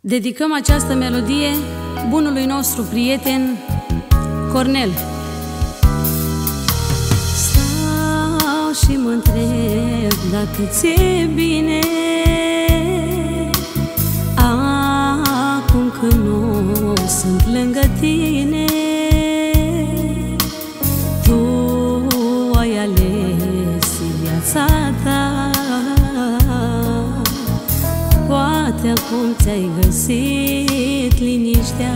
Dedicăm această melodie bunului nostru prieten Cornel. Stau și mă întreb dacă ți-e bine acum că nu sunt lângă tine. Tu ai ales viața ta, poate acum ți-ai găsit liniștea.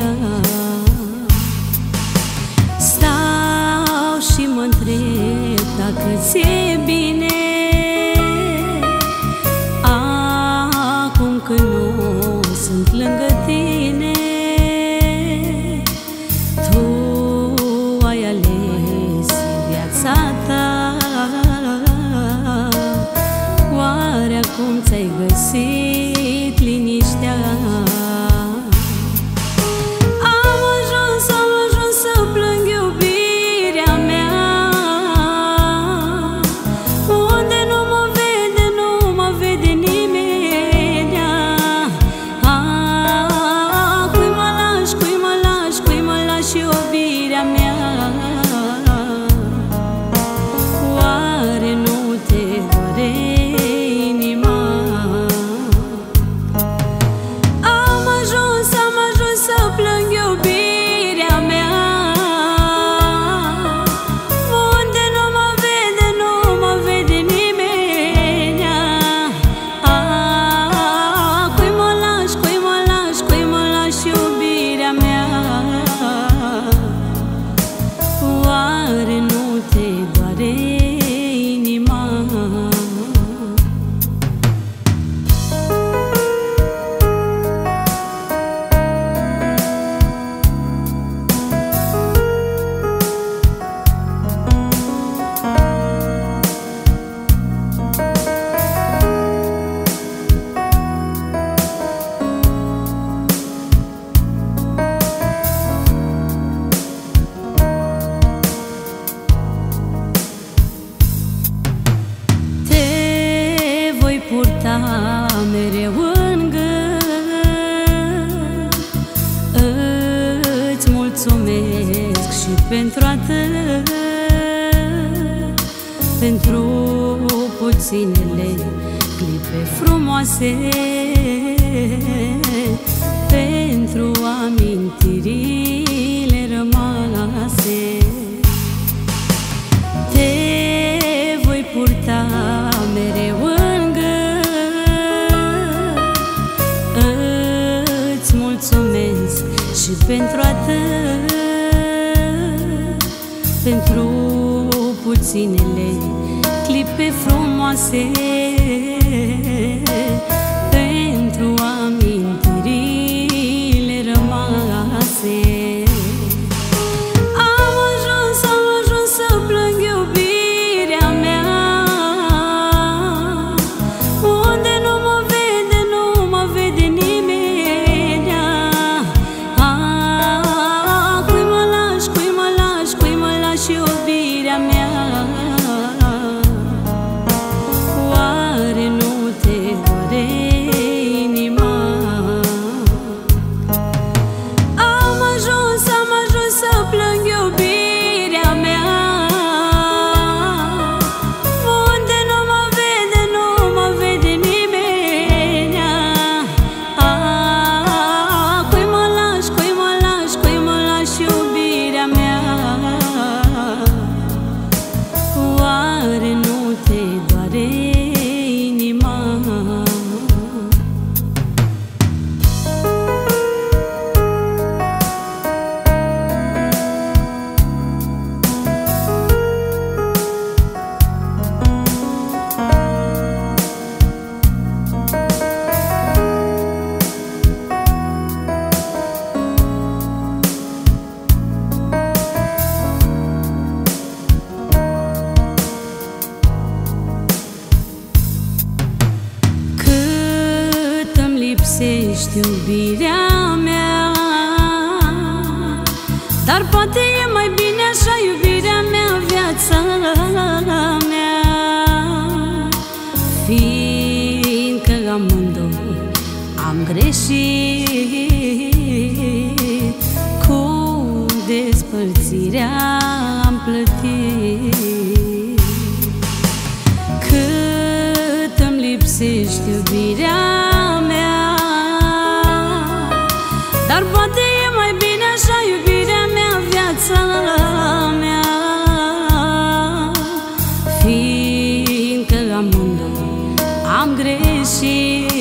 Stau și mă întreb dacă ți-e bine acum că nu sunt lângă tine. Tu ai ales viața ta, oare acum ți-ai găsit liniștea? Am ajuns să plâng iubirea mea, unde nu mă vede nimeni. Cui mă lași iubirea mea? Oare nu te doare inima? Am ajuns să plâng iubirea mea, unde nu mă vede nimeni. Cui mă lași iubirea mea? Oare nu te doare inima? Purta mereu în gând, îți mulțumesc și pentru atât, pentru puținele clipe frumoase, pentru amintirile rămase. Te voi purta mereu în mulțumesc și pentru atât, pentru puținele clipe frumoase, pentru amintirile rămase. Am ajuns să plâng iubirea mea, unde nu mă vede nimeni. Iubirea mea, oare nu te doare inima? Am ajuns să plâng iubirea mea, unde nu mă vede nimeni. Cui mă lași iubirea mea? Oare nu te doare inima? Lipsești iubirea mea, dar poate e mai bine așa, iubirea mea, viața mea, fiindcă amândoi am greșit, cu despărțirea am plătit. Cât îmi lipsește iubirea mea, dar poate e mai bine așa, iubirea mea, viața mea, fiindcă amândoi am greșit.